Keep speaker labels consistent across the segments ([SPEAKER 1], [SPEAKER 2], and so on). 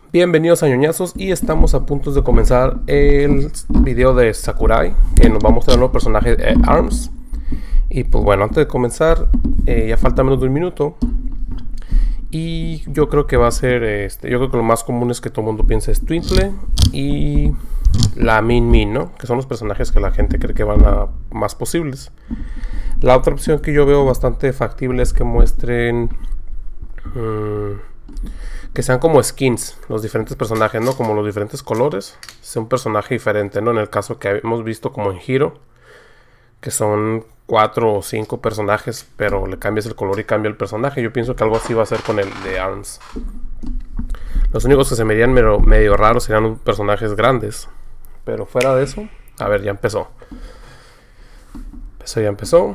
[SPEAKER 1] Bienvenidos a ñoñazos y estamos a punto de comenzar el video de Sakurai, que nos va a mostrar el nuevo personaje ARMS. Y pues bueno, antes de comenzar, ya falta menos de un minuto. Y yo creo que va a ser, yo creo que lo más común es que todo el mundo piense es Twinkle y la Min Min, ¿no? Que son los personajes que la gente cree que van a más posibles. La otra opción que yo veo bastante factible es que muestren... que sean como skins, los diferentes personajes, ¿no? Como los diferentes colores, sea un personaje diferente, ¿no? En el caso que hemos visto como en Hero, que son 4 o 5 personajes, pero le cambias el color y cambia el personaje. Yo pienso que algo así va a ser con el de ARMS. Los únicos que se me irían medio raros serían personajes grandes. Pero fuera de eso, a ver, ya empezó. Ya empezó.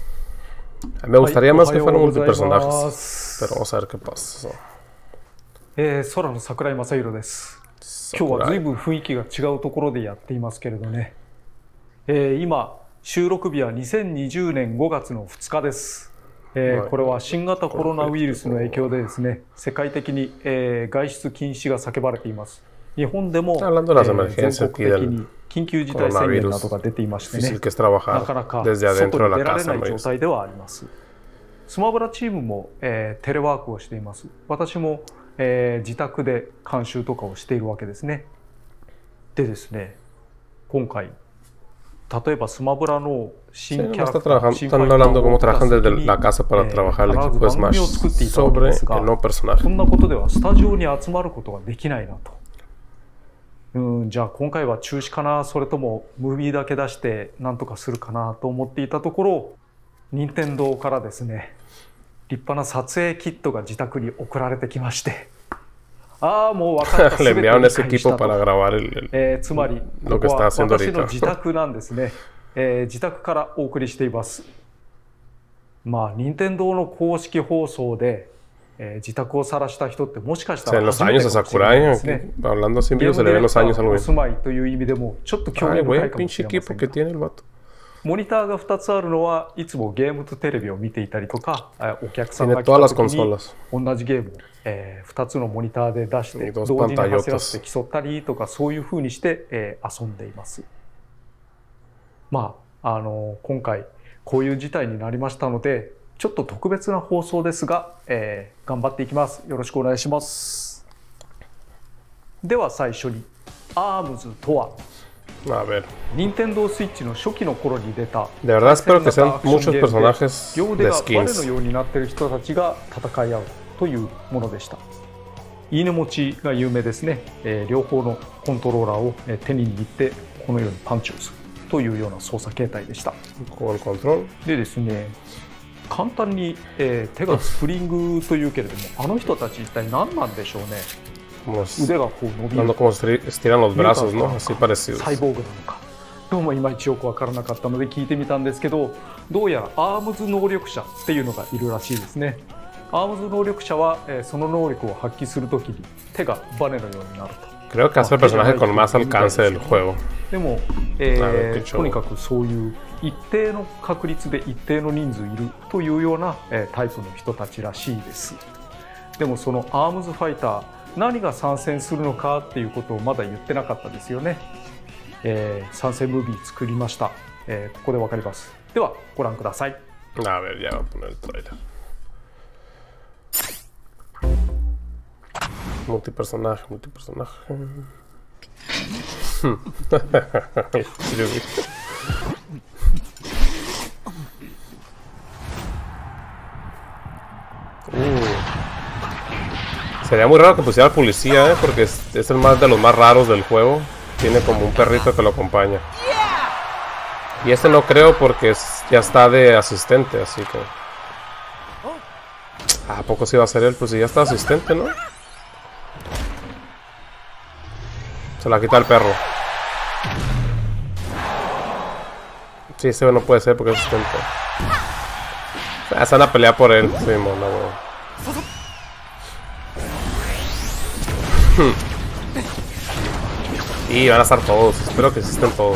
[SPEAKER 1] A mí me gustaría más que fueran multipersonajes, pero vamos a ver qué pasa.
[SPEAKER 2] 空の桜井正宏です。今日は随分雰囲気が違うところでやっていますけれどね。今収録日は2020年5月の2日です。これは新型コロナウイルスの影響でですね、世界的に外出禁止が叫ばれています。日本でも全国的に緊急事態宣言などが出ていましてね、なかなか外に出られない状態ではあります。スマブラチームもテレワークをしています。私も自宅で監修とかをしているわけですね。でですね、今回例えばスマブラの新キャラクター、新ファイターを出す時に必ず番組を作っていたわけですが、そんなことではスタジオに集まることができないなと。じゃあ今回は中止かな、それともムービーだけ出してなんとかするかなと思っていたところ、任天堂からですね、立派な撮影キットが自宅に送られてきまして、ああもう分かった、全て理解したと。つまりここは私の自宅なんですね。自宅からお送りしています。まあ任天堂の公式放送で自宅を晒した人ってもしかしたら初めてかもしれないですね。ゲームディレクターのお住まいという意味でもちょっと興味深いかもしれませんが、モニターが2つあるのはいつもゲームとテレビを見ていたりとか、お客さんが来た時に同じゲームを2つのモニターで出して同時に走らせて競ったりとか、そういうふうにして遊んでいます。まあ今回こういう事態になりましたので、ちょっと特別な放送ですが、頑張っていきます。よろしくお願いします。では最初に ARMS とは。
[SPEAKER 1] A ver.
[SPEAKER 2] Nintendo Switch の初期の頃に出た
[SPEAKER 1] De verdad espero que sean muchos personajes
[SPEAKER 2] 両腕
[SPEAKER 1] de
[SPEAKER 2] がバネの
[SPEAKER 1] skins.
[SPEAKER 2] ようになっている人たちが戦い合うというものでした。犬持ちが有名ですね。両方のコントローラーを手に握ってこのようにパンチをするというような操作形態でした。でですね、簡単に、手がスプリングというけれども、あの人たち一体何なんでしょうね。腕がこう伸びる。
[SPEAKER 1] estiran los brazos, ¿no? Así parecidos.
[SPEAKER 2] サイボーグなのか。どうもいまいちよく分からなかったので聞いてみたんですけど、どうやらアームズ能力者っていうのがいるらしいですね。アームズ能力者は、その能力を発揮するときに手がバネのようになると。
[SPEAKER 1] Creo que es el personaje con más alcance del juego.
[SPEAKER 2] でも、とにかくそういう一定の確率で一定の人数いるというような、タイプの人たちらしいです。でもそのアームズファイター、何が参戦するのかっていうことをまだ言ってなかったですよね。参戦ムービー作りました。ここでわかります。ではご覧ください。
[SPEAKER 1] A ver, ya voy a poner el trailer. Multipersonaje. Sería muy raro que pusiera al policía, porque es el más de los más raros del juego. Tiene como un perrito que lo acompaña. Y este no creo porque ya está de asistente, así que... ¿A poco sí va a ser él? Pues si ya está asistente, ¿no? Se la quita el perro. Sí, ese no puede ser porque es asistente. Se van a pelear por él. Sí, mona, Y van a estar todos. Espero que estén todos.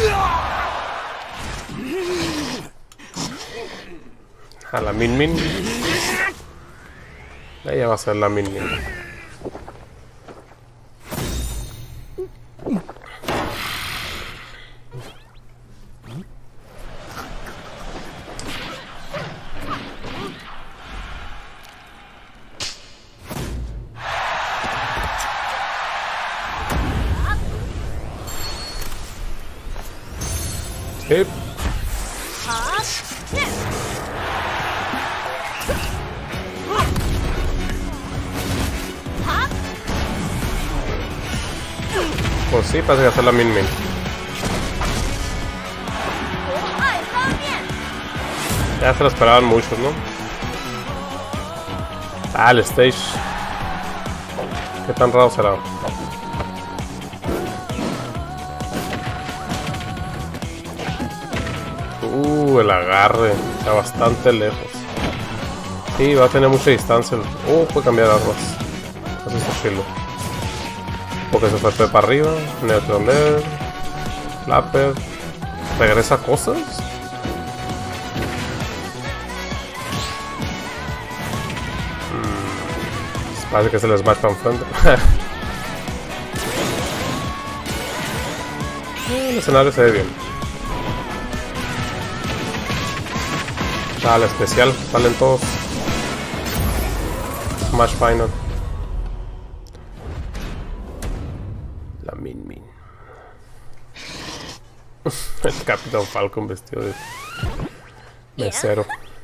[SPEAKER 1] A la Min Min. Ella va a ser la Min Min. Eh. Pues sí, parece que hacer la Min Min. Ya se lo esperaban muchos, ¿no? Ah, el stage. ¿Qué tan raro será? El agarre. Está bastante lejos. Sí, va a tener mucha distancia. Puede cambiar armas. Eso está chido. Porque se fue para arriba. Neutral Air. Flapper. Regresa cosas. Parece que se les va para enfrente. El escenario se ve bien. Dale, especial. Salen todos. Smash Final. La Min Min. El Capitán Falcon vestido de mesero.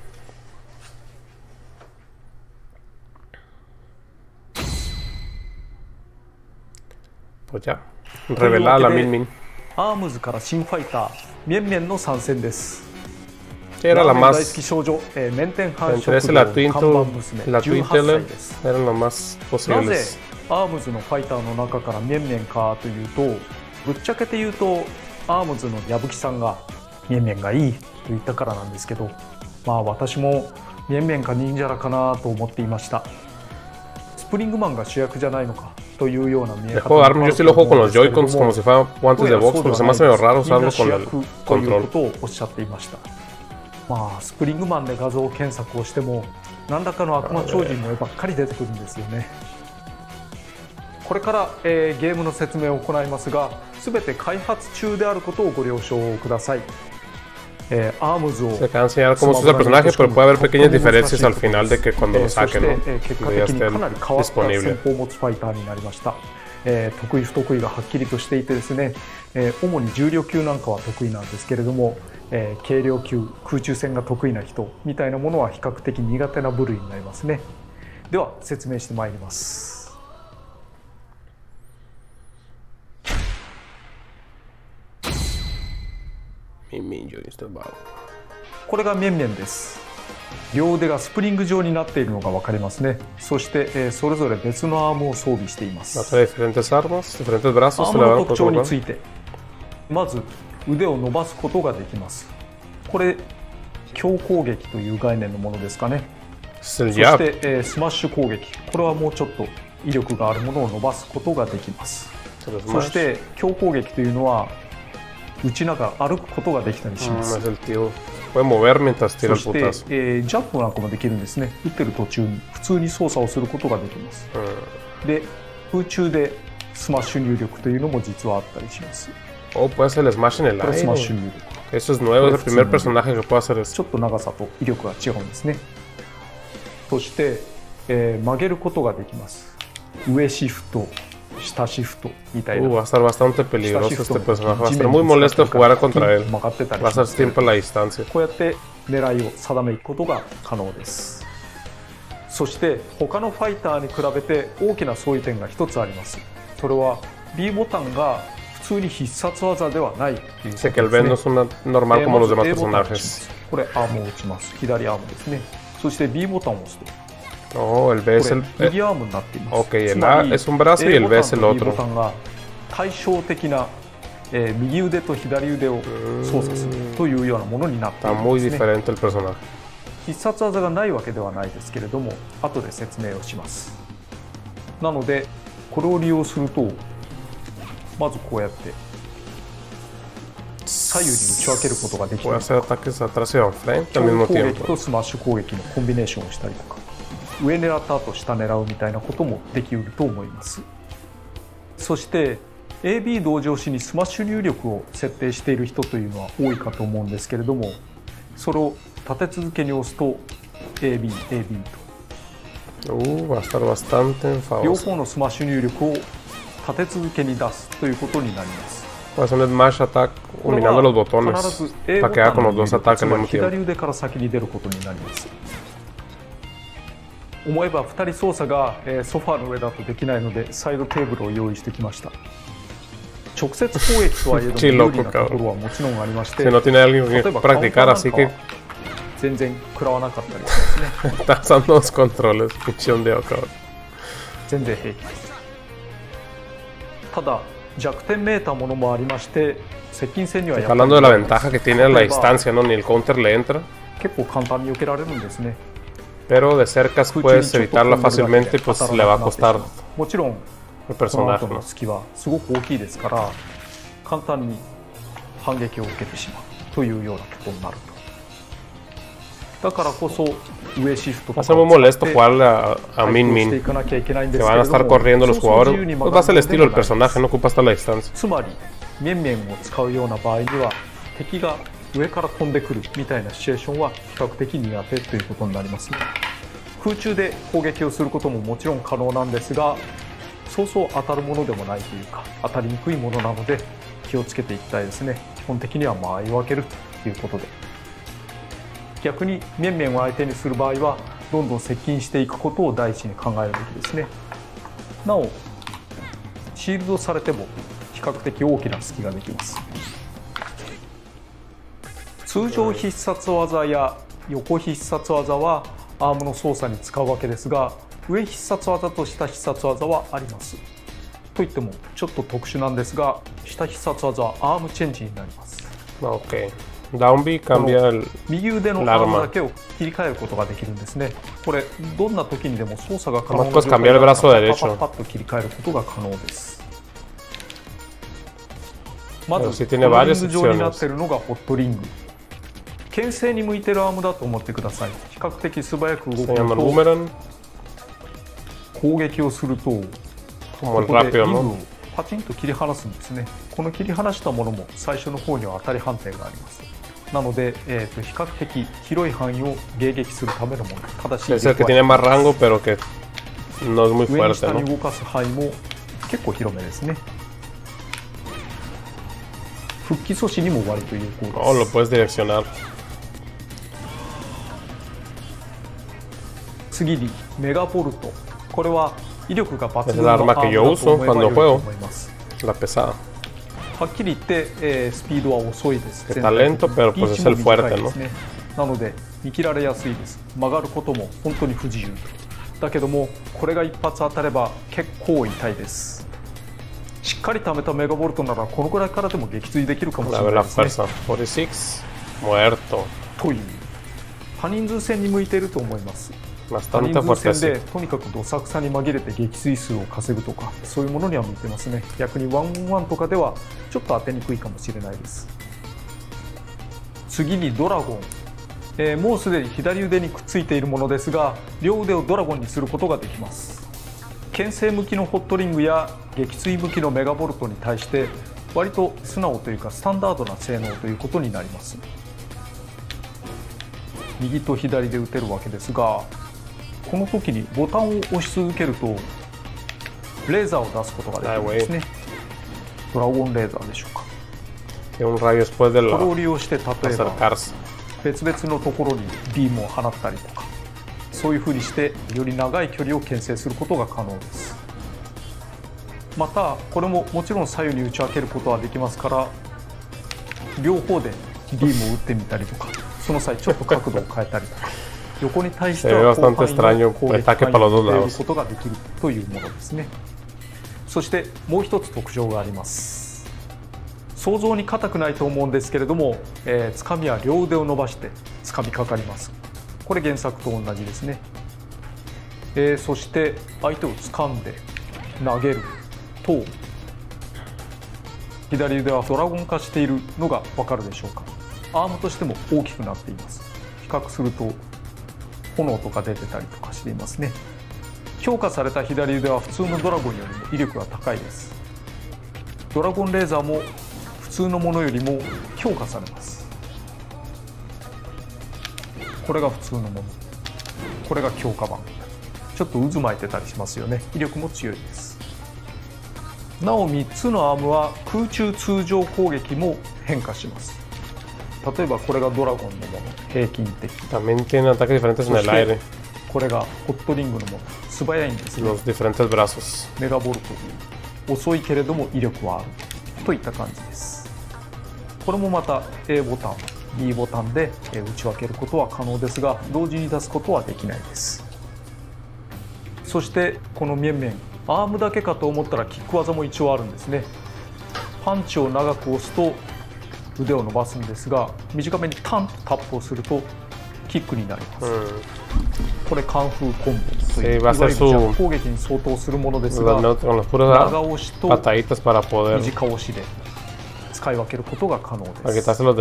[SPEAKER 1] Pues ya, revelada la Min Min.
[SPEAKER 2] ARMS から新ファイターミェンメンの参戦です。
[SPEAKER 1] Era la más.
[SPEAKER 2] 大好き少女、メンテンハンショ
[SPEAKER 1] Entre
[SPEAKER 2] ッ
[SPEAKER 1] ese
[SPEAKER 2] ク
[SPEAKER 1] la
[SPEAKER 2] の
[SPEAKER 1] Twin
[SPEAKER 2] 看
[SPEAKER 1] to
[SPEAKER 2] 板娘
[SPEAKER 1] la Twin
[SPEAKER 2] 18歳
[SPEAKER 1] Teller
[SPEAKER 2] です。
[SPEAKER 1] eran las más
[SPEAKER 2] なぜ
[SPEAKER 1] posibles.
[SPEAKER 2] ARMS のファイターの中からミェンメンかというと、ぶっちゃけて言うと ARMS の矢吹さんがミェンメンがいいと言ったからなんですけど、まあ私もミェンメンか忍者らかなと思っていました。スプリングマンが主役じゃないのかというような見え方
[SPEAKER 1] Juego de ARMS, yo sí lo juego con los Joy-Cons como si fueran guantes de box, porque se me hace medio raro usarlo con el
[SPEAKER 2] というこ
[SPEAKER 1] control.
[SPEAKER 2] とをおっしゃっていました。まあスプリングマンで画像検索をしても何らかの悪魔超人の絵ばっかり出てくるんですよね。これから、ゲームの説明を行いますが、すべて開発中であることをご了承ください。ARMS を
[SPEAKER 1] Se acaba de enseñar cómo se usa el personaje, pero puede haber pequeñas diferencias al final de que cuando lo saquen,
[SPEAKER 2] そ
[SPEAKER 1] ¿no?
[SPEAKER 2] して、結果
[SPEAKER 1] Que ya
[SPEAKER 2] 的に
[SPEAKER 1] esté
[SPEAKER 2] かなり変わった戦
[SPEAKER 1] disponible.
[SPEAKER 2] 法を持つファイターになりました。得意不得意がはっきりとしていてですね、主に重量級なんかは得意なんですけれども、軽量級空中戦が得意な人みたいなものは比較的苦手な部類になりますね。では説明してまいります。
[SPEAKER 1] Min Min, yo estoy bajo.
[SPEAKER 2] これがミェンミェンです。両腕がスプリング状になっているのが分かりますね。そして、それぞれ別のアームを装備していま
[SPEAKER 1] Va a
[SPEAKER 2] す。
[SPEAKER 1] traer diferentes armas, diferentes brazos,
[SPEAKER 2] アー
[SPEAKER 1] se
[SPEAKER 2] ム
[SPEAKER 1] le
[SPEAKER 2] の
[SPEAKER 1] van a
[SPEAKER 2] 特徴に
[SPEAKER 1] colocar.
[SPEAKER 2] ついて、まず腕を伸ばすことができます。これ強攻撃という概念のものですかね。
[SPEAKER 1] Es el
[SPEAKER 2] そし
[SPEAKER 1] jab.
[SPEAKER 2] て、スマッシュ攻撃、これはもうちょっと威力があるものを伸ばすことができます。
[SPEAKER 1] Se los
[SPEAKER 2] そして強攻撃というのは打ちながら歩くことができたりしま
[SPEAKER 1] Es
[SPEAKER 2] す。
[SPEAKER 1] el tío. Puede mover mientras tira
[SPEAKER 2] そ
[SPEAKER 1] el
[SPEAKER 2] して、
[SPEAKER 1] putazo.
[SPEAKER 2] ジャンプなんかもできるんですね。打ってる途中に普通に操作をすることができます。で、空中でスマッシュ入力というのも実はあったりします。
[SPEAKER 1] Oh, puede hacer el smash en el
[SPEAKER 2] これスマッシュ
[SPEAKER 1] aire.
[SPEAKER 2] 入力。
[SPEAKER 1] Eso es nuevo, es el primer personaje que puede hacer
[SPEAKER 2] ち
[SPEAKER 1] eso.
[SPEAKER 2] ょっと長さと威力が違うんですね。そして、曲げることができます。上シフト、下シフトみたいな。
[SPEAKER 1] Va a estar bastante
[SPEAKER 2] 下
[SPEAKER 1] peligroso
[SPEAKER 2] シフト
[SPEAKER 1] este
[SPEAKER 2] の
[SPEAKER 1] personaje. Va a
[SPEAKER 2] 地
[SPEAKER 1] estar
[SPEAKER 2] 面
[SPEAKER 1] muy
[SPEAKER 2] に
[SPEAKER 1] molesto
[SPEAKER 2] 使ったり
[SPEAKER 1] jugar contra él.
[SPEAKER 2] 曲がってたり
[SPEAKER 1] Va a
[SPEAKER 2] しま
[SPEAKER 1] ser
[SPEAKER 2] すけど
[SPEAKER 1] tiempo a la distancia.
[SPEAKER 2] こうやって狙いを定めることが可能です。そして他のファイターに比べて大きな相違点が一つあります。それは B ボタンが普通に必殺技ではないということです
[SPEAKER 1] Dice que el Ben no
[SPEAKER 2] ね。
[SPEAKER 1] es una normal como los
[SPEAKER 2] ま
[SPEAKER 1] demás
[SPEAKER 2] ず A ボタンを押しま
[SPEAKER 1] personajes.
[SPEAKER 2] す。これアームを打ちます。左アームですね。そして B ボタンを押すと
[SPEAKER 1] Oh, el B
[SPEAKER 2] こ
[SPEAKER 1] es
[SPEAKER 2] れ
[SPEAKER 1] el.
[SPEAKER 2] 右アームになっています。
[SPEAKER 1] Ok, el
[SPEAKER 2] つま
[SPEAKER 1] A
[SPEAKER 2] り
[SPEAKER 1] es un brazo y
[SPEAKER 2] A
[SPEAKER 1] el B es el
[SPEAKER 2] ボタンと B ボ
[SPEAKER 1] otro.
[SPEAKER 2] タンが対照的な、右腕と左腕を操作するというようなものになってい
[SPEAKER 1] Está
[SPEAKER 2] るん
[SPEAKER 1] muy
[SPEAKER 2] ですね。
[SPEAKER 1] diferente el personaje.
[SPEAKER 2] 必殺技がないわけではないですけれども、後で説明をします。なのでこれを利用すると、まずこうやって左右に打ち分けることができ
[SPEAKER 1] Puede
[SPEAKER 2] る。
[SPEAKER 1] hacer ataques atrás y enfrente al
[SPEAKER 2] 強
[SPEAKER 1] mismo
[SPEAKER 2] 攻撃
[SPEAKER 1] tiempo.
[SPEAKER 2] とスマッシュ攻撃のコンビネーションをしたりとか、上狙った後下狙うみたいなこともできうると思います。そして AB 同時押しにスマッシュ入力を設定している人というのは多いかと思うんですけれども、それを立て続けに押すと AB と
[SPEAKER 1] Va a estar bastante
[SPEAKER 2] 両
[SPEAKER 1] enfadoso.
[SPEAKER 2] 方のスマッシュ入力を立て続けに出すということになります。
[SPEAKER 1] Pues un smash attack combinando los botones para quedar con los dos ataques al mismo tiempo.
[SPEAKER 2] 左腕から先に出ることになります。思えば2人操作がソファーの上だとできないのでサイドテーブルを用意してきました。直接攻撃とはいえども有利なところはもちろんありまして、例えばカウンターなんかは全然食らわなかったりですね。
[SPEAKER 1] Estás usando los controles, función de cabrón.
[SPEAKER 2] 全然平気です。ただ弱点めいたものもありまして、接近戦にはやっぱり
[SPEAKER 1] hablando de la ventaja que tiene a la distancia, ¿no? Ni el counter le entra.
[SPEAKER 2] 結構簡単に避けられるんですね。
[SPEAKER 1] Pero de cerca puedes evitarla fácilmente, pues le va a costar
[SPEAKER 2] もちろん
[SPEAKER 1] el
[SPEAKER 2] その
[SPEAKER 1] personaje,
[SPEAKER 2] 後の
[SPEAKER 1] ¿no?
[SPEAKER 2] 隙はすごく大きいですから簡単に反撃を受けてしまうというようなことになると。だからこそ上シフトと
[SPEAKER 1] Va
[SPEAKER 2] か
[SPEAKER 1] a ser muy
[SPEAKER 2] を使っ
[SPEAKER 1] molesto
[SPEAKER 2] て
[SPEAKER 1] jugarle a
[SPEAKER 2] 対
[SPEAKER 1] Min
[SPEAKER 2] 抗して
[SPEAKER 1] Min.
[SPEAKER 2] いかなきゃいけないんで
[SPEAKER 1] Que
[SPEAKER 2] すけ
[SPEAKER 1] van a
[SPEAKER 2] れど
[SPEAKER 1] estar
[SPEAKER 2] も
[SPEAKER 1] corriendo los
[SPEAKER 2] そうそう自由
[SPEAKER 1] jugadores.
[SPEAKER 2] に
[SPEAKER 1] Pues
[SPEAKER 2] 曲
[SPEAKER 1] va a
[SPEAKER 2] が
[SPEAKER 1] ser
[SPEAKER 2] る
[SPEAKER 1] el
[SPEAKER 2] ので
[SPEAKER 1] estilo
[SPEAKER 2] も
[SPEAKER 1] del
[SPEAKER 2] ないです。
[SPEAKER 1] personaje, no ocupa hasta la distancia.
[SPEAKER 2] つまり面々を使うような場合には敵が上から飛んでくるみたいなシチュエーションは比較的苦手ということになります。空中で攻撃をすることももちろん可能なんですが、そうそう当たるものでもないというか当たりにくいものなので気をつけていきたいですね。基本的には間合い分けるということで、逆に面々を相手にする場合はどんどん接近していくことを第一に考えるべきですね。なおシールドされても比較的大きな隙ができます。通常必殺技や横必殺技はアームの操作に使うわけですが、上必殺技と下必殺技はあります。といってもちょっと特殊なんですが、下必殺技はアームチェンジになります。
[SPEAKER 1] Ok. Down B cambia el.
[SPEAKER 2] 右腕のアームだけを切り替えることができるんですね。これどんな時にでも操作が可能な状態だったらパッパッと切り替えることが可能です。まずホットリング状になっているのがホットリング。牽制に向いているアームだと思ってください。比較的素早く動くと攻撃をするとここでリブをパチンと切り離すんですね。この切り離したものも最初の方には当たり判定があります。なので、比較的広い範囲を迎撃するためのもの。ただし上に下に動かす範囲も結構広めですね。復帰阻止にも割と有効です。次にメガボルト。これは威力が抜群のアームだと思えば良いと思います。はっきり言って、スピードは遅いです。リーチも短いですね。なので見切られやすいです。曲がることも本当に不自由だけども、これが一発当たれば結構痛いです。しっかり溜めたメガボルトならこのくらいからでも撃墜できるかもしれないですね。という多人数戦に向いていると思います。多人数戦でとにかくどさくさに紛れて撃墜数を稼ぐとかそういうものには向いてますね。逆に1-on-1とかではちょっと当てにくいかもしれないです。次にドラゴン、もうすでに左腕にくっついているものですが、両腕をドラゴンにすることができます。牽制向きのホットリングや撃墜向きのメガボルトに対して割と素直というかスタンダードな性能ということになります。右と左で打てるわけですが、この時にボタンを押し続けるとレーザーを出すことができるんですね。ドラゴンレーザーでしょうか。これを利用して例えば別々のところにビームを放ったりとか、そういうふうにしてより長い距離を牽制することが可能です。またこれももちろん左右に打ち分けることはできますから、両方でビームを打ってみたりとか、その際ちょっと角度を変えたりとか、横に対しては広範囲の攻撃範囲を入れることができるというものですね。そしてもう一つ特徴があります。想像に硬くないと思うんですけれども、つかみは両腕を伸ばしてつかみかかります。これ原作と同じですね。そして相手を掴んで投げると、左腕はドラゴン化しているのが分かるでしょうか。アームとしても大きくなっています。比較すると炎とか出てたりとかしていますね。強化された左腕は普通のドラゴンよりも威力が高いです。ドラゴンレーザーも普通のものよりも強化されます。これが普通のもの、これが強化版。ちょっと渦巻いてたりしますよね。威力も強いです。 なお3つのアームは空中通常攻撃も変化します。例えばこれがドラゴンのもの、平均的。
[SPEAKER 1] También tiene ataques diferentes en el aire.
[SPEAKER 2] これがホットリングのもの、素早いんですね。
[SPEAKER 1] Los diferentes brazos.
[SPEAKER 2] メガボルトという、遅いけれども威力はあるといった感じです。これもまた A ボタン、B ボタンで打ち分けることは可能ですが、同時に出すことはできないです。そしてこの面々、アームだけかと思ったらキック技も一応あるんですね。パンチを長く押すと腕を伸ばすんですが、短めにタンとタップをするとキックになります。これカンフーコンボという、いわゆるジャンプ攻撃に相当するものですが、長押しと短押しで使い分けることが可能です。
[SPEAKER 1] こういう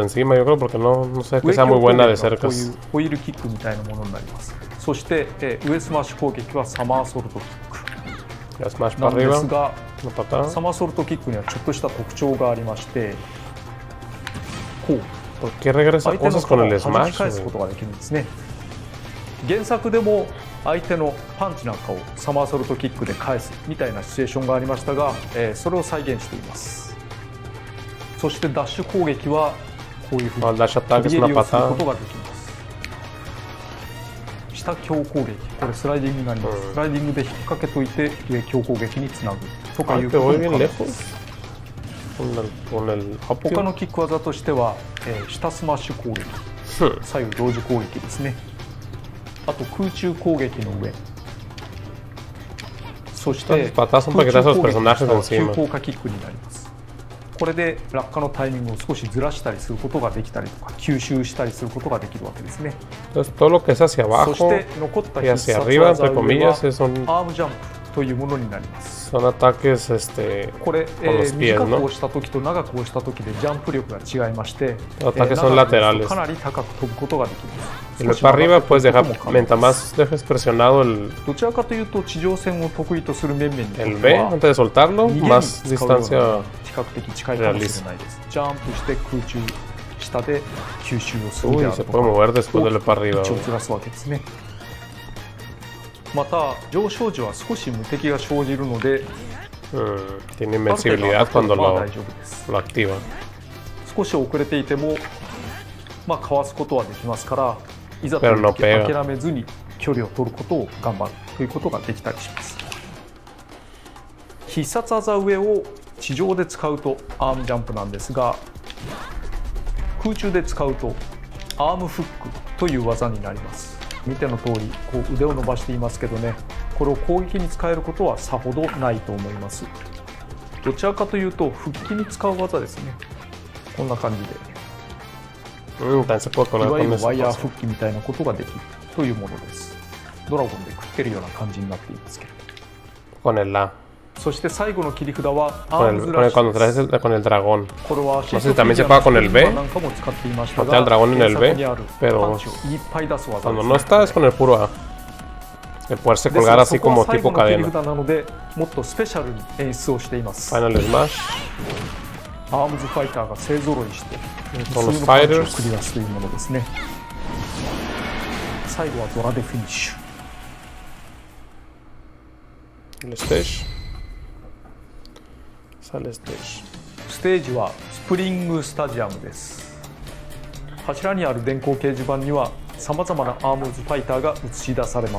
[SPEAKER 2] ホイールキックみたいなものになります。そして上スマッシュ攻撃はサマーソルトキックなんですが、サマーソルトキックにはちょっとした特徴がありまして、こう相手の顔を弾き返すことができるんですね。原作でも相手のパンチなんかをサマーソルトキックで返すみたいなシチュエーションがありましたが、それを再現しています。そしてダッシュ攻撃はこういうふうに飛び蹴りをすることができます。下強攻撃、これスライディングになります。スライディングで引っ掛けといて上強攻撃につなぐとかいうことも可能です。他のキック技としては、下スマッシュ攻撃、左右同時攻撃ですね。あと空中攻撃の上、そして空中攻撃は急降下キックになります。これで落下のタイミングを少しずらしたりすることができたりとか、吸収したりすることができるわけですね。そして残った必殺技はアームジャンプというものになります。これ、短く押した時と長く押した時でジャンプ力が違いまして、かなり高く飛ぶことができます。どちらかというと地上戦を得意とする面々にとっては逃げに使うのが比較的近いかもしれないです。ジャンプして空中下で吸収をするであるとか、一応ずらすわけですね。また上昇時は少し無敵が生じるので、
[SPEAKER 1] tiene invencibilidad cuando lo activa。
[SPEAKER 2] 少し遅れていても、かわすことはできますから、いざという時諦めずに距離を取ることを頑張るということができたりします。必殺技上を地上で使うとアームジャンプなんですが、空中で使うとアームフックという技になります。見ての通りこう腕を伸ばしていますけどね、これを攻撃に使えることはさほどないと思います。どちらかというと復帰に使う技ですね。こんな感じで、いわゆるワイヤー復帰みたいなことができるというものです。ドラゴンで食ってるような感じになっていますけれど。そして最後の切り札はアームズラッシュです。これはシートフィギュアのなんかも使っていましたが、原作にあるパンチをいっぱい出す技ですね。が最後の切り札なのでもっとスペシャルに演出をしています。アームズファイターが勢ぞろいして普通のパンチを繰り出すというものですね。最後はドラでフィニッシュ。ステージはスプリングスタジアムです。柱にある電光掲示板にはさまざまなアームズファイターが映し出されます。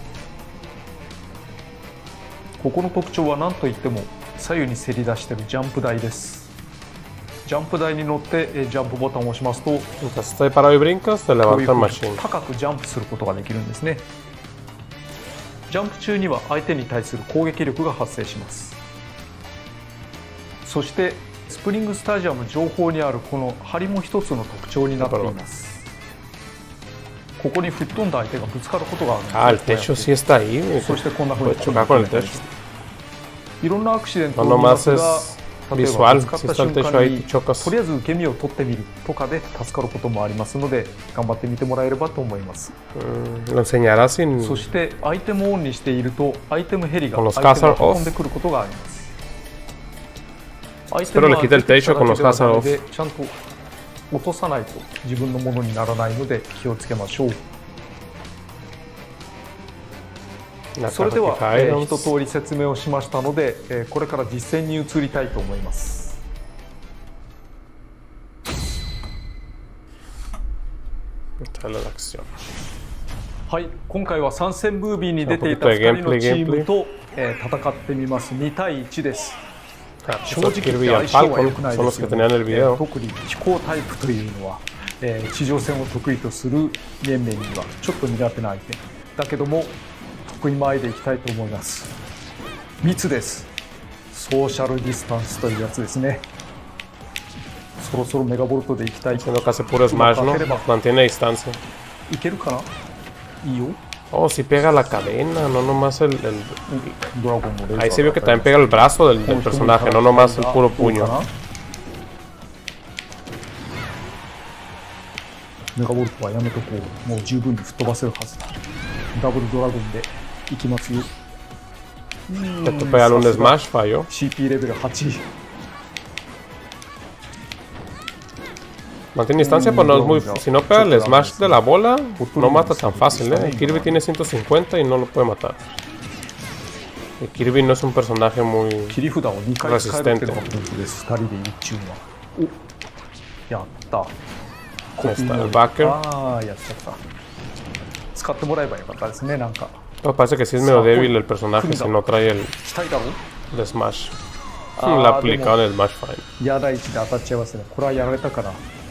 [SPEAKER 2] ここの特徴は何といっても左右にせり出しているジャンプ台です。ジャンプ台に乗ってジャンプボタンを押しますと、こういうふうに高くジャンプすることができるんですね。ジャンプ中には相手に対する攻撃力が発生します。そしてスプリングスタジアム上方にあるこの梁も一つの特徴になっています。ここに吹っ飛んだ相手がぶつかることがあるんです。そしてこんなふうにいろんなアクシデントがありますが、例えばぶつかった瞬間にとりあえず受け身を取ってみるとかで助かることもありますので、頑張ってみてもらえればと思います。そしてアイテムをオンにしているとアイテムヘリが相手を運んでくることがあります。Pero le quita el techo con los hazards off. ちゃんと落とさないと自分のものにならないので気をつけましょう。 それでは、一通り説明をしましたので、これから実践に移りたいと思います。はい、今回は参戦ムービーに出ていた2人のチームと、戦ってみます。2対1です。正直言って相性は良くないですよね。特に飛行タイプというのは、地上戦を得意とする面々にはちょっと苦手な相手だけども、得意前でいきたいと思います。密です。ソーシャルディスタンスというやつですね。そろそろメガボルトでいきたい。
[SPEAKER 1] Siendo casi puro smash, ¿no? Mantiene distancia.
[SPEAKER 2] いけるかな。いいよ。
[SPEAKER 1] Oh, sí pega la cadena, no nomás el... Ahí se vio que también pega el brazo del personaje, no nomás el puro puño.
[SPEAKER 2] メガボルトはやめとこう。もう十分に吹っ飛ばせるはずだ。ダブルドラゴンでいきますよ。
[SPEAKER 1] Esto pegar un smash, falló.
[SPEAKER 2] CP レベル8。
[SPEAKER 1] Mantiene distancia, pero no es muy... Si no pega el smash de la bola, no mata tan fácil, ¿eh? Kirby tiene 150 y no lo puede matar. Y Kirby no es un personaje muy resistente. Ahí está el backer. Parece que sí es medio débil el personaje si no trae el smash. Le aplicaron el smash fine.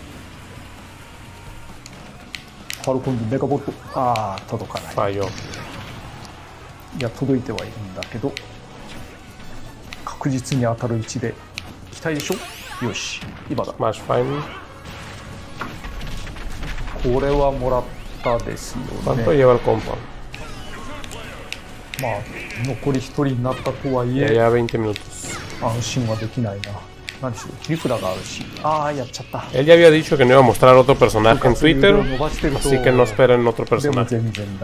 [SPEAKER 1] ファルコンでメガボルト、届かない。いや、届いてはいるんだけど、確実に当たる位置で期待でしょ。よし、今だ。これはもらったですよね。まあ、残り1人になったとはいえ、安心はできないな。Él ya había dicho que no iba a mostrar otro personaje en Twitter, así que no esperen otro personaje.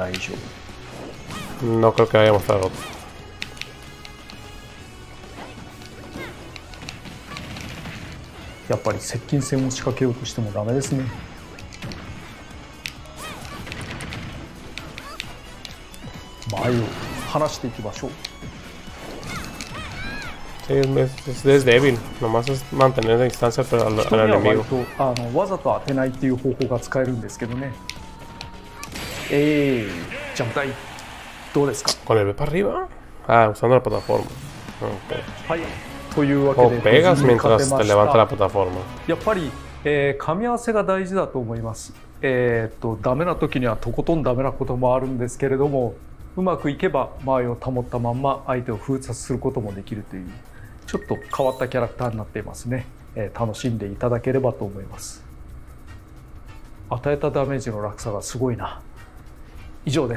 [SPEAKER 1] No creo que vaya a mostrar otro. Sí, es débil, nomás es mantener la distancia al enemigo. ¿Con el B para arriba? Usando la plataforma. O pegas mientras te levanta la plataforma.
[SPEAKER 2] 噛み合わせが大事だと思います。ダメな時にはとことんダメなこともあるんですけれども、うまくいけば間合いを保ったまんま相手を封殺することもできるという、ちょっと変わったキャラクターになっていますね。楽しんでいただければと思います。与えたダメージの落差がすごいな。以上です。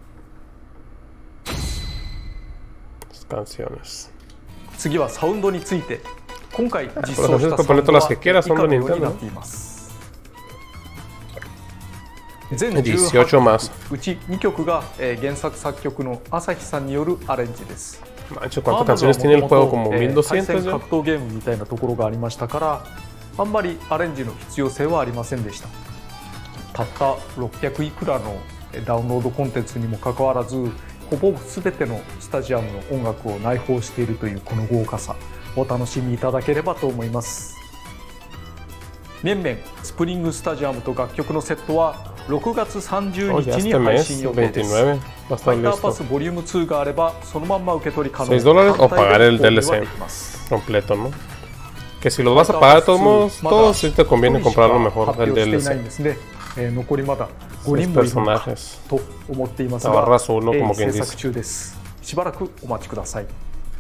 [SPEAKER 2] 次はサウンドについて。今回実装したサウンドは以下のようになっています。全18曲、うち2曲が原作作曲の朝日さんによるアレンジです。
[SPEAKER 1] ¿Cuántas canciones tiene el juego? Como 1200.
[SPEAKER 2] 格闘ゲームみたいなところがありましたから、あんまりアレンジの必要性はありませんでした。たった600いくらのダウンロードコンテンツにもかかわらず、ほぼ全てのスタジアムの音楽を内包しているというこの豪華さ、お楽しみいただければと思います。面々スプリングスタジアムと楽曲のセットは6月30日に配信予定です。ファイターパスボリューム2があればそのまんま受け取り可能。
[SPEAKER 1] $6 o pagar el DLC completo, ¿no? Que si lo vas a pagar de todos modos, todos sí te conviene comprarlo mejor el DLC.
[SPEAKER 2] 残りまだ5人もいるのかと思っていますが、制作中です。しばらくお待ちください。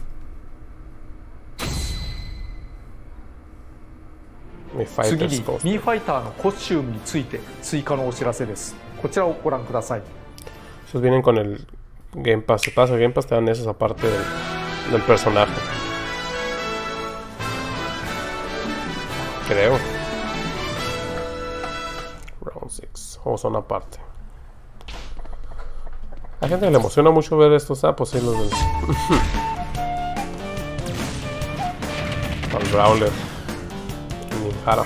[SPEAKER 2] 次にミーファイターのコスチュームについて追加のお知らせです。こちらをご覧ください。
[SPEAKER 1] Esos vienen con el Game Pass. Si pasas el Game Pass te dan esos aparte del personaje. Creo. Round 6. O son aparte. A la gente le emociona mucho ver estos pues sí, los del... Al Brawler. Ninjara.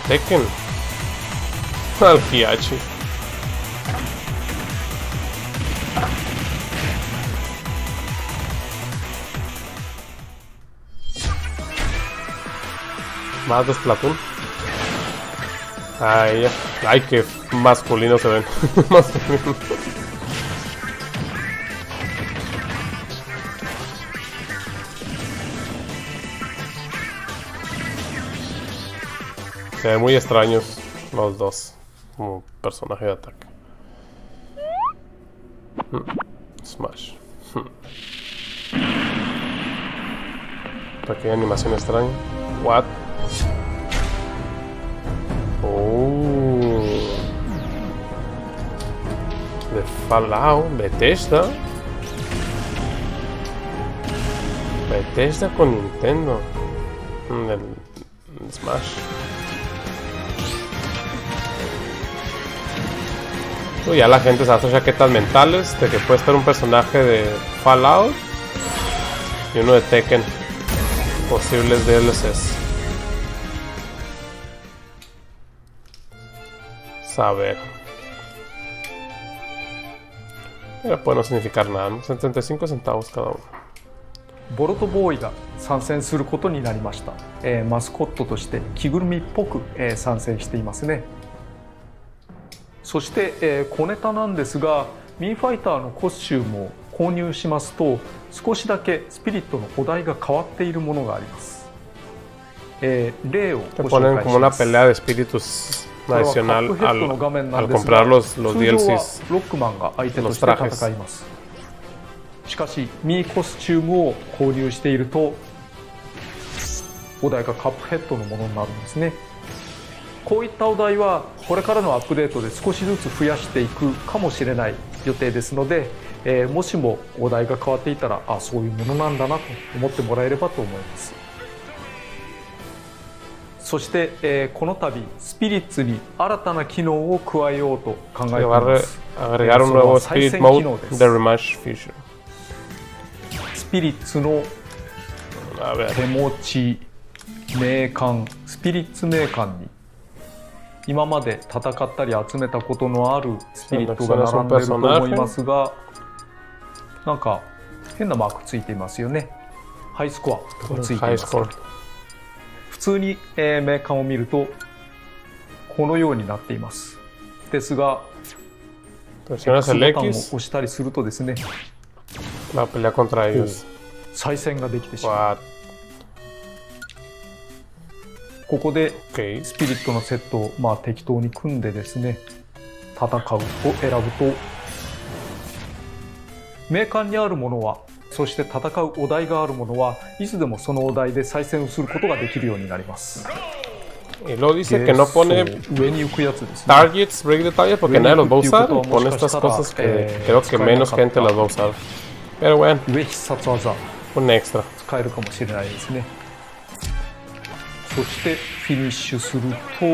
[SPEAKER 1] Tekken. Al Hiachi. Más de Splatoon. Ay, ya. Ay, qué masculino se ven. Masculino. Se ven muy extraños los dos como personaje de ataque. Smash. Pequeña animación extraña. What? Oh. De Fallout. Bethesda. Bethesda con Nintendo. El Smash. Uy, ya la gente se hace chaquetas mentales de que puede estar un personaje de Fallout y uno de Tekken. Posibles DLCs. Saber. Pero puede no significar nada, ¿no? 75 centavos cada uno.
[SPEAKER 2] ボルトボーイが参戦することになりました。マスコットとして着ぐるみっぽく、参戦していますね。そして、小ネタなんですが、ミーファイターのコスチュームを購入しますと、少しだけスピリットのお題が変わっているものがあります。例をご紹介します。
[SPEAKER 1] pelea de espíritus adicional al comprar los DLCs.
[SPEAKER 2] ロックマンが相手として戦います。しかしミーコスチュームを購入しているとお題がカップヘッドのものになるんですね。こういったお題はこれからのアップデートで少しずつ増やしていくかもしれない予定ですので、もしもお題が変わっていたらそういうものなんだなと思ってもらえればと思います。そして、この度スピリッツに新たな機能を加えようと考えています。
[SPEAKER 1] agregar un nuevo Spirit Mode de Rematch Fusion。
[SPEAKER 2] スピリッツの手持ち名鑑、スピリッツ名鑑に今まで戦ったり集めたことのあるスピリットが並んでいると思いますが、なんか変なマークついていますよね。ハイスコアがついています。普通に、名鑑を見るとこのようになっています。ですが、X ボタンを押したりするとですね、再戦ができてしまう。ここでスピリットのセットを適当に組んでですね、戦うを選ぶと、名鑑にあるものは、そして戦うお題があるものはいつでもそのお題で再戦をすることができるようになります。
[SPEAKER 1] Lo dice que no pone targets, break the target porque nadie los va a usar. Pone estas cosas que creo que menos gente las va a usar. Pero bueno, un extra.
[SPEAKER 2] 使えるかもしれないですね。そしてフィニッシュすると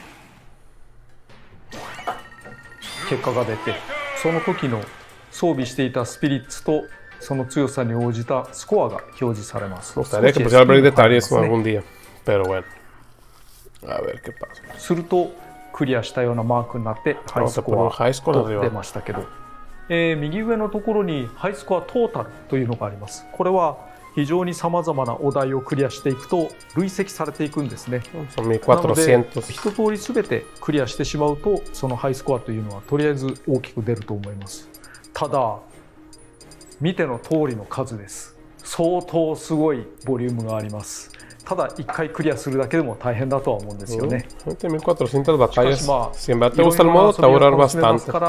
[SPEAKER 2] 結果が出て、その時の装備していたスピリッツとその強さに応じたスコアが表示されます。
[SPEAKER 1] Gustaría que pusiera break the targets algún día, pero bueno. A ver qué pasa.
[SPEAKER 2] するとクリアしたようなマークになってハイスコアと出ましたけど、右上のところにハイスコアトータルというのがあります。これは非常にさまざまなお題をクリアしていくと累積されていくんですね。なので一通り全てクリアしてしまうとそのハイスコアというのはとりあえず大きく出ると思います。ただ見ての通りの数です。相当すごいボリュームがあります。ただ1回クリアするだけでも大変だとは思うんですよね。
[SPEAKER 1] 1400 batallas. Si en verdad te gusta el modo, te va a durar bastante.
[SPEAKER 2] から、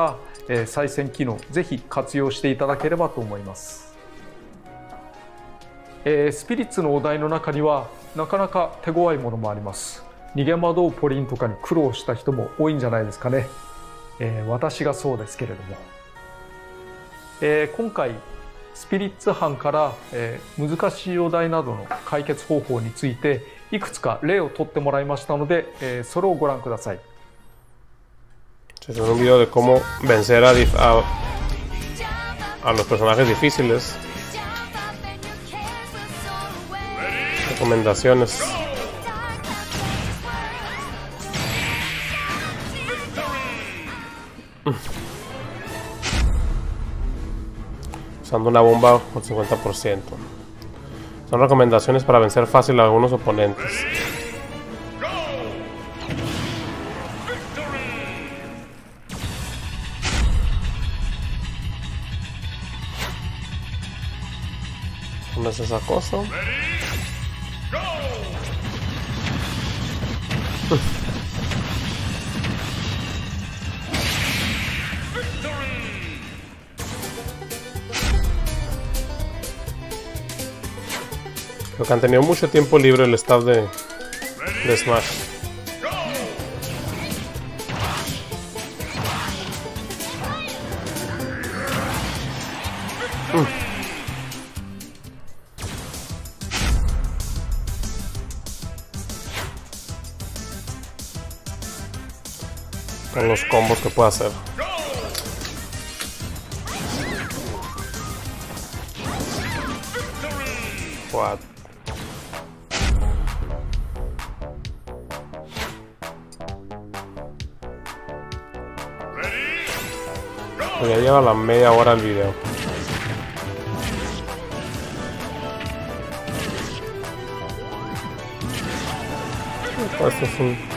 [SPEAKER 2] 再戦機能ぜひ活用していただければと思います。スピリッツのお題の中にはなかなか手強いものもあります。逃げ惑うポリンとかに苦労した人も多いんじゃないですかね。私がそうですけれども、今回スピリッツ班から、難しいお題などの解決方法についていくつか例を取ってもらいましたので、それをご覧ください。
[SPEAKER 1] Es un video de cómo vencer a los personajes difíciles. Recomendaciones. Usando una bomba con 50%. Son recomendaciones para vencer fácil a algunos oponentes. ¿Dónde es esa cosa? Creo que han tenido mucho tiempo libre el staff de Smash. Con los combos que puede hacer. What? Ya lleva la media hora el video. Esto es un...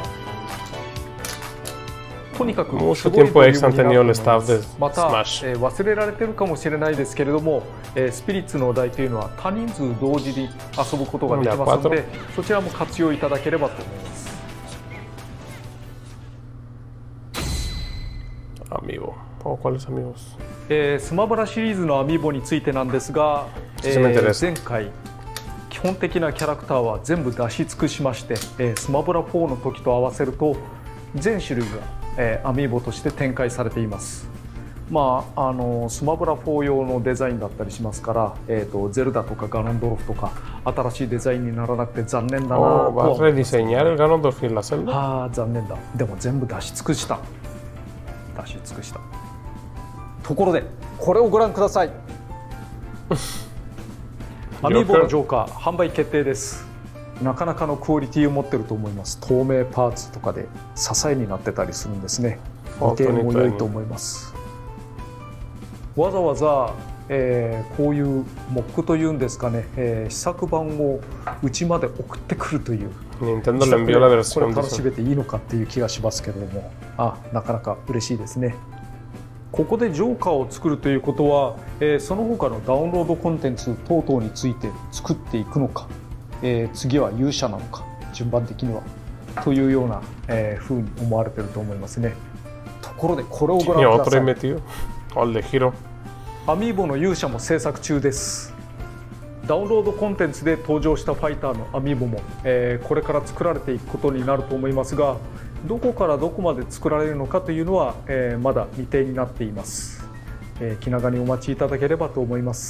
[SPEAKER 1] mucho tiempo extra han tenido el staff de Smash.
[SPEAKER 2] 忘れられてるかもしれないですけれども、スピリッツのお題というのは多人数同時に遊ぶことができますので、そちらも活用いただければと思います。
[SPEAKER 1] Amiibo. ¿Cuáles amigos?
[SPEAKER 2] スマブラシリーズのアミーボについてなんですが、前回基本的なキャラクターは全部出し尽くしまして、スマブラ4の時と合わせると全種類が、アミーボとして展開されています。まあ、スマブラ4用のデザインだったりしますから、ゼルダとかガノンドロフとか新しいデザインにならなくて残念だなと。
[SPEAKER 1] ¿Vas a rediseñar el Ganondorf y la Zelda?
[SPEAKER 2] ああ、残念だ。でも全部出し尽くした。出し尽くした。ところでこれをご覧ください。アミーボのジョーカー販売決定です。なかなかのクオリティを持ってると思います。透明パーツとかで支えになってたりするんですね。見ても良いと思います。わざわざ、こういうモックというんですかね、試作版をうちまで送ってくるという。
[SPEAKER 1] Nintendo le envió la
[SPEAKER 2] これ
[SPEAKER 1] versión
[SPEAKER 2] 楽しめていいのかっていう気がしますけれども、なかなか嬉しいですね。ここでジョーカーを作るということは、その他のダウンロードコンテンツ等々について作っていくのか、次は勇者なのか、順番的にはというような、風に思われていると思いますね。ところでこれをご覧ください。アミーボの勇者も制作中です。ダウンロードコンテンツで登場したファイターのアミーボも、これから作られていくことになると思いますが、どこからどこまで作られるのかというのは、まだ未定になっています。気長にお待ちいただければと思います。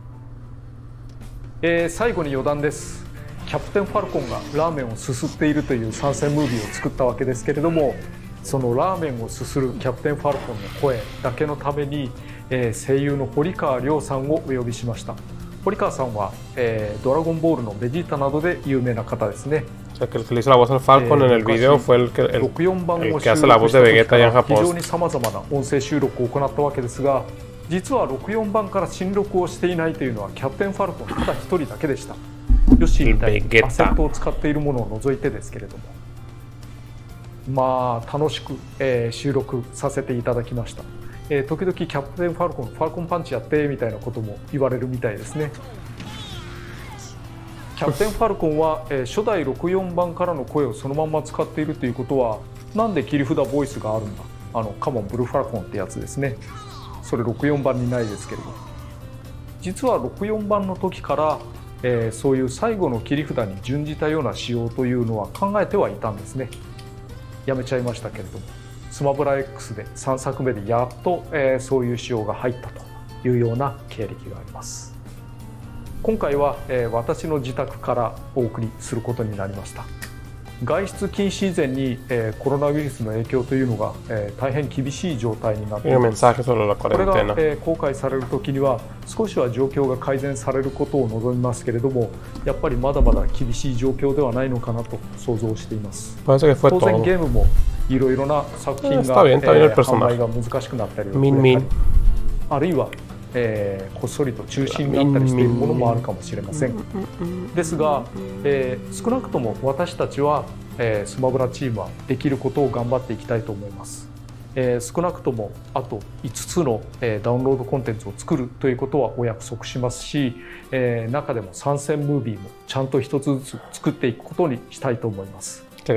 [SPEAKER 2] 最後に余談です。キャプテンファルコンがラーメンをすすっているという参戦ムービーを作ったわけですけれども、そのラーメンをすするキャプテンファルコンの声だけのために、声優の堀川亮さんをお呼びしました。堀川さんは、ドラゴンボールのベジータなどで有名な方ですね。
[SPEAKER 1] O sea, que el que le hizo la voz al Falcon en el video fue el que hace la voz de Vegeta allá en Japón.
[SPEAKER 2] 非常にさまざまな音声収録を行ったわけですが、実は64番から新録をしていないというのはキャプテンファルコンただ一人だけでした。ヨッシーみたいにアセットを使っているものを除いてですけれども、まあ楽しく、収録させていただきました。時々キャプテンファルコンパンチやってみたいなことも言われるみたいですね。キャプテンファルコンは、初代64番からの声をそのまま使っているということは、なんで切り札ボイスがあるんだ、カモンブルーファルコンってやつですね。それ64番にないですけれど、実は64番の時から、そういう最後の切り札に準じたような仕様というのは考えてはいたんですね。やめちゃいましたけれども、スマブラ X で3作目でやっと、そういう仕様が入ったというような経歴があります。今回は、私の自宅からお送りすることになりました。外出禁止以前に、コロナウイルスの影響というのが、大変厳しい状態になっています。これが、公開される時には少しは状況が改善されることを望みますけれども、やっぱりまだまだ厳しい状況ではないのかなと想像しています。当然ゲームもいろいろな作品が、
[SPEAKER 1] 販
[SPEAKER 2] 売が難しくなったりあるいは、こっそりと中止になったりしているものもあるかもしれません。ですが、少なくとも私たちは、スマブラチームはできることを頑張っていきたいと思います。少なくともあと5つの、ダウンロードコンテンツを作るということはお約束しますし、中でも参戦ムービーもちゃんと一つずつ作っていくことにしたいと思います。な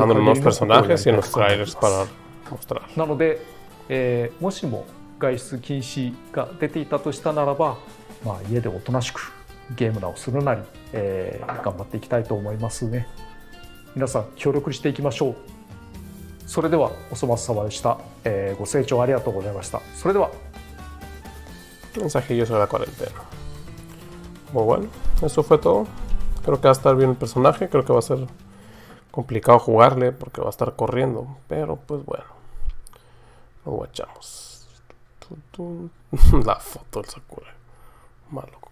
[SPEAKER 2] ので、もしも外出禁止が出ていたとしたならば、家でおとなしくゲームなをするなり、頑張っていきたいと思いますね。皆さん協力していきましょう。それではお粗末様でした、ご清聴ありがとうございました。それdeは
[SPEAKER 1] Mensajillos sobre la cuarentena. Bueno, eso fue todo. Creo que va a estar bien el personaje. Creo que va a ser complicado jugarle porque va a estar corriendo. Pero pues bueno, lo guachamos. La foto del Sakurai. Malo.